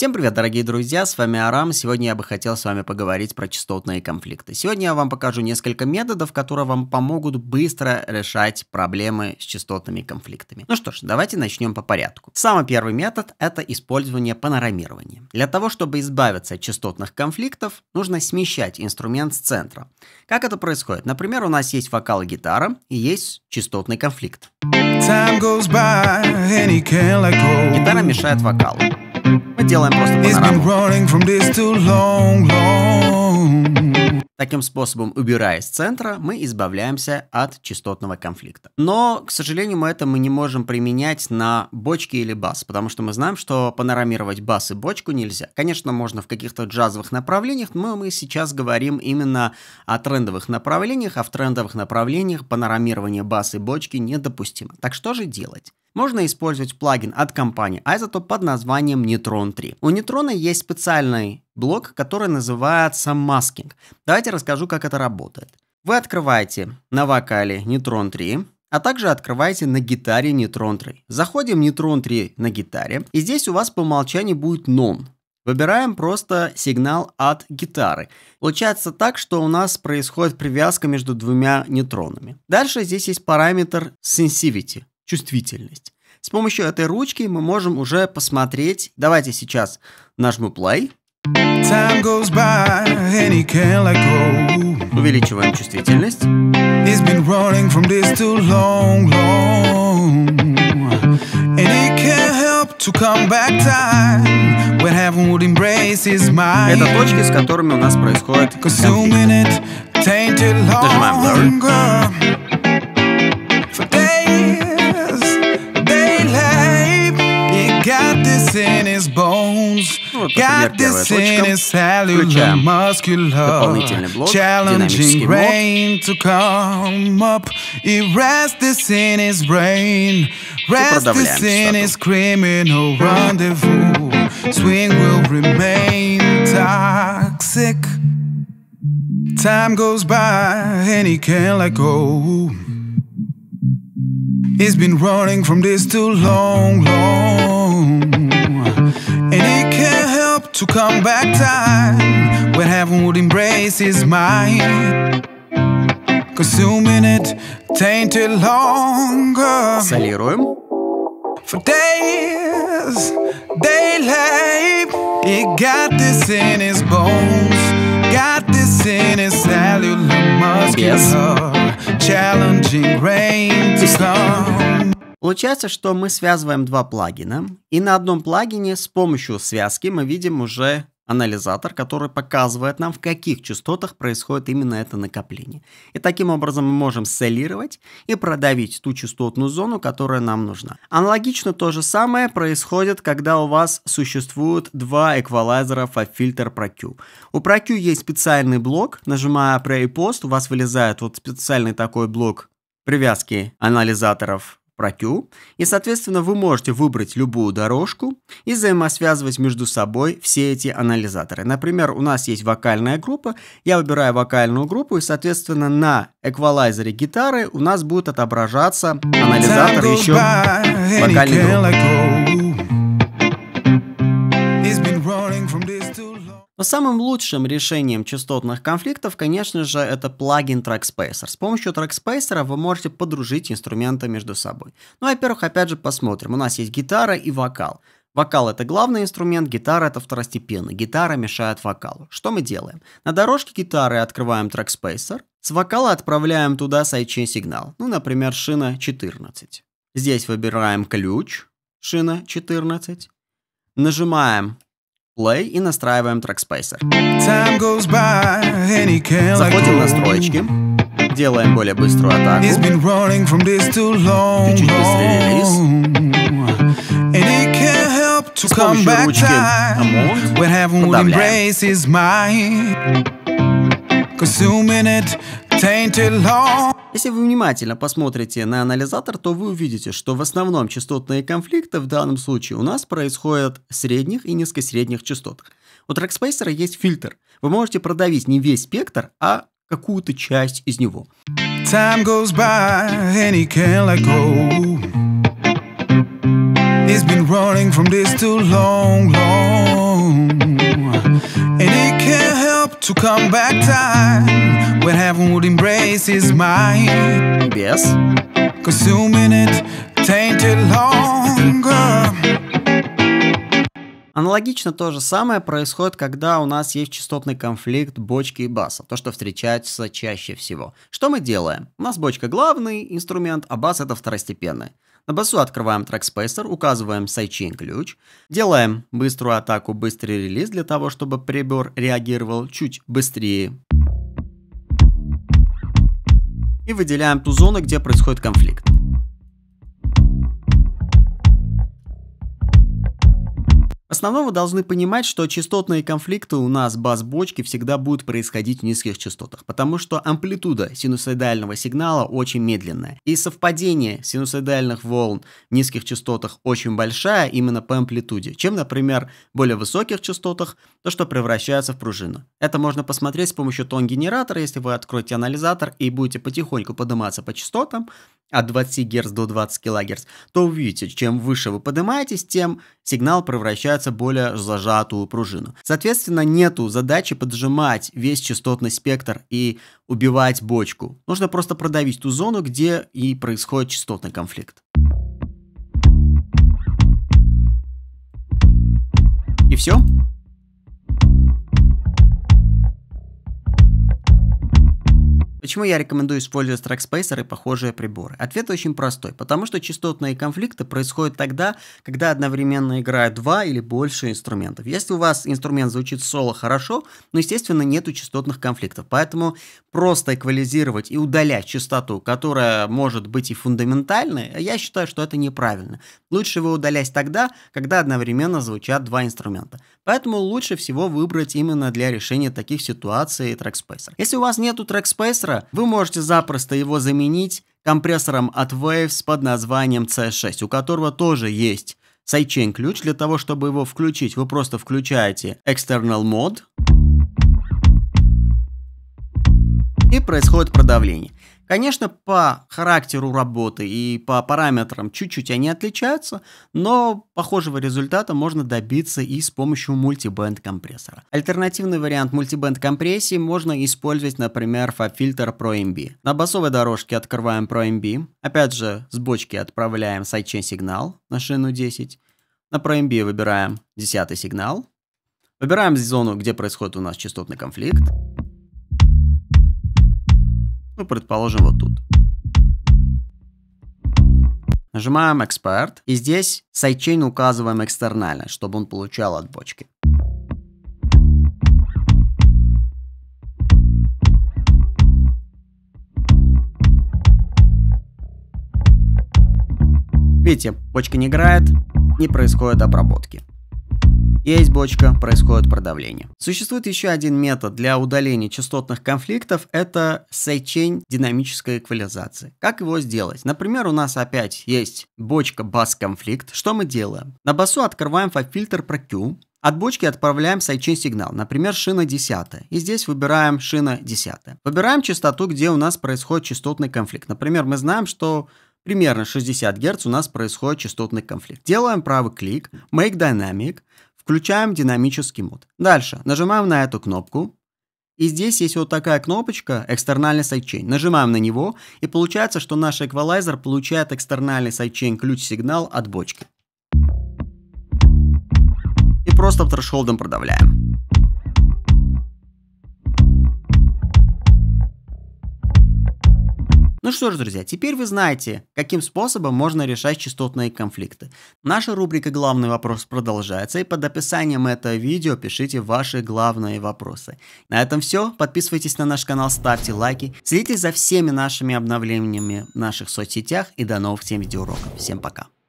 Всем привет, дорогие друзья, с вами Арам. Сегодня я бы хотел с вами поговорить про частотные конфликты. Сегодня я вам покажу несколько методов, которые вам помогут быстро решать проблемы с частотными конфликтами. Ну что ж, давайте начнем по порядку. Самый первый метод – это использование панорамирования. Для того, чтобы избавиться от частотных конфликтов, нужно смещать инструмент с центра. Как это происходит? Например, у нас есть вокал и гитара, и есть частотный конфликт. Гитара мешает вокалу. Мы делаем просто панораму. Таким способом, убирая с центра, мы избавляемся от частотного конфликта. Но, к сожалению, мы не можем применять на бочки или бас, потому что мы знаем, что панорамировать бас и бочку нельзя. Конечно, можно в каких-то джазовых направлениях, но мы сейчас говорим именно о трендовых направлениях, а в трендовых направлениях панорамирование бас и бочки недопустимо. Так что же делать? Можно использовать плагин от компании Isotope под названием Neutron 3. У Neutron есть специальный блок, который называется Masking. Давайте расскажу, как это работает. Вы открываете на вокале Neutron 3, а также открываете на гитаре Neutron 3. Заходим в Neutron 3 на гитаре, и здесь у вас по умолчанию будет None. Выбираем просто сигнал от гитары. Получается так, что у нас происходит привязка между двумя нейтронами. Дальше здесь есть параметр Sensivity. Чувствительность. С помощью этой ручки мы можем уже посмотреть. Давайте сейчас нажму play. Увеличиваем чувствительность. Это точки, с которыми у нас происходит конфликт. Нажимаем blur. Вот, например, первая точка. Включаем дополнительный блок, динамический мод. И продавляем частоту. Time goes by and he can't let go. He's been running from this too long. And he can't help to come back time when heaven would embrace his mind. Consuming it tainted longer. Солируем. For days, they lay. He got this in his bones. Got this in his cellular muscular. Challenging rain to come. Получается, что мы связываем два плагина, и на одном плагине с помощью связки мы видим уже анализатор, который показывает нам, в каких частотах происходит именно это накопление. И таким образом мы можем солировать и продавить ту частотную зону, которая нам нужна. Аналогично то же самое происходит, когда у вас существует два эквалайзера FabFilter ProQ. У ProQ есть специальный блок, нажимая Pre и Post, у вас вылезает вот специальный такой блок привязки анализаторов ProQ, и, соответственно, вы можете выбрать любую дорожку и взаимосвязывать между собой все эти анализаторы. Например, у нас есть вокальная группа, я выбираю вокальную группу, и, соответственно, на эквалайзере гитары у нас будет отображаться анализатор еще вокальной группы. Но самым лучшим решением частотных конфликтов, конечно же, это плагин TrackSpacer. С помощью TrackSpacer вы можете подружить инструменты между собой. Ну, во-первых, опять же, посмотрим. У нас есть гитара и вокал. Вокал – это главный инструмент, гитара – это второстепенный. Гитара мешает вокалу. Что мы делаем? На дорожке гитары открываем TrackSpacer. С вокала отправляем туда сайдчейн сигнал. Ну, например, шина 14. Здесь выбираем ключ, шина 14. Нажимаем play и настраиваем TrackSpacer. Заходим в настройки, делаем более быструю атаку, чуть-чуть быстрее релиз. С помощью ручки Amount подавляем. Если вы внимательно посмотрите на анализатор, то вы увидите, что в основном частотные конфликты в данном случае у нас происходят в средних и низкосредних частотах. У TrackSpacer есть фильтр. Вы можете продавить не весь спектр, а какую-то часть из него. Time goes by and he can't let go. He's been running from this too long. And it can't help to come back time when heaven would embrace his mind. Без. Consuming it tainted longer. Аналогично то же самое происходит, когда у нас есть частотный конфликт бочки и баса, то, что встречается чаще всего. Что мы делаем? У нас бочка главный инструмент, а бас это второстепенный. На басу открываем трек-спейсер, указываем сайдчейн ключ, делаем быструю атаку, быстрый релиз для того, чтобы прибор реагировал чуть быстрее. И выделяем ту зону, где происходит конфликт. В основном вы должны понимать, что частотные конфликты у нас бас-бочки всегда будут происходить в низких частотах, потому что амплитуда синусоидального сигнала очень медленная. И совпадение синусоидальных волн в низких частотах очень большая именно по амплитуде, чем, например, в более высоких частотах, то, что превращается в пружину. Это можно посмотреть с помощью тон-генератора, если вы откроете анализатор и будете потихоньку подниматься по частотам от 20 Гц до 20 кГц, то увидите, чем выше вы поднимаетесь, тем сигнал превращается в более зажатую пружину. Соответственно, нету задачи поджимать весь частотный спектр и убивать бочку. Нужно просто продавить ту зону, где и происходит частотный конфликт. И все. Почему я рекомендую использовать трек-спейсер и похожие приборы? Ответ очень простой, потому что частотные конфликты происходят тогда, когда одновременно играют два или больше инструментов. Если у вас инструмент звучит соло хорошо, но, естественно, нету частотных конфликтов, поэтому просто эквализировать и удалять частоту, которая может быть и фундаментальной, я считаю, что это неправильно. Лучше его удалять тогда, когда одновременно звучат два инструмента. Поэтому лучше всего выбрать именно для решения таких ситуаций трек-спейсер. Если у вас нету трек-спейсера, вы можете запросто его заменить компрессором от Waves под названием C6, у которого тоже есть сайдчейн ключ. Для того, чтобы его включить, вы просто включаете External Mode и происходит продавление. Конечно, по характеру работы и по параметрам чуть-чуть они отличаются, но похожего результата можно добиться и с помощью мультибенд компрессора. Альтернативный вариант мультибенд компрессии можно использовать, например, FabFilter Pro MB. На басовой дорожке открываем Pro MB, опять же с бочки отправляем сайдчейн сигнал на шину 10, на Pro MB выбираем 10 сигнал, выбираем зону, где происходит у нас частотный конфликт. Ну, предположим, вот тут. Нажимаем Expert, и здесь сайдчейн указываем экстернально, чтобы он получал от бочки. Видите, бочка не играет, не происходит обработки. Есть бочка, происходит продавление. Существует еще один метод для удаления частотных конфликтов, это сайдчейн динамической эквализации. Как его сделать? Например, у нас опять есть бочка бас-конфликт. Что мы делаем? На басу открываем FabFilter Pro Q, от бочки отправляем сайдчейн сигнал, например, шина 10. И здесь выбираем шина 10. Выбираем частоту, где у нас происходит частотный конфликт. Например, мы знаем, что примерно 60 Гц у нас происходит частотный конфликт. Делаем правый клик, Make Dynamic, включаем динамический мод. Дальше нажимаем на эту кнопку. И здесь есть вот такая кнопочка «Экстернальный сайдчейн». Нажимаем на него, и получается, что наш эквалайзер получает экстернальный сайдчейн ключ-сигнал от бочки. И просто трэшхолдом продавляем. Ну что ж, друзья, теперь вы знаете, каким способом можно решать частотные конфликты. Наша рубрика «Главный вопрос» продолжается, и под описанием этого видео пишите ваши главные вопросы. На этом все. Подписывайтесь на наш канал, ставьте лайки, следите за всеми нашими обновлениями в наших соцсетях, и до новых всем видеоуроков. Всем пока.